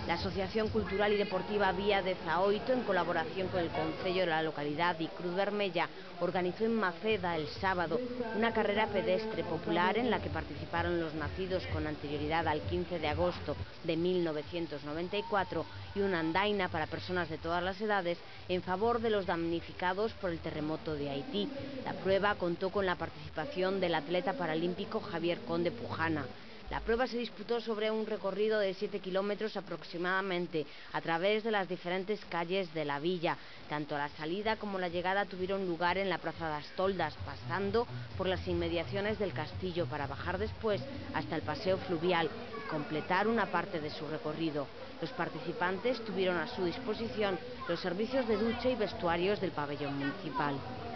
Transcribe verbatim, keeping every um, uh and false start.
La Asociación Cultural y Deportiva Vía de Zaoito, en colaboración con el Concello de la localidad y Cruz Vermella, organizó en Maceda el sábado una carrera pedestre popular en la que participaron los nacidos con anterioridad al quince de agosto de mil novecientos noventa y cuatro y una andaina para personas de todas las edades en favor de los damnificados por el terremoto de Haití. La prueba contó con la participación del atleta paralímpico Javier Conde Pujana. La prueba se disputó sobre un recorrido de siete kilómetros aproximadamente a través de las diferentes calles de la villa. Tanto la salida como la llegada tuvieron lugar en la Plaza das Toldas, pasando por las inmediaciones del castillo para bajar después hasta el paseo fluvial y completar una parte de su recorrido. Los participantes tuvieron a su disposición los servicios de ducha y vestuarios del pabellón municipal.